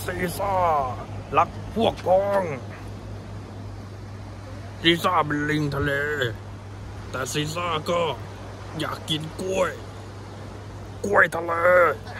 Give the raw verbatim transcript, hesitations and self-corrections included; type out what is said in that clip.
ซีซ่ารักพวกพ้องซีซ่าเป็นลิงทะเลแต่ซีซ่าก็อยากกินกล้วยกล้วยทะเล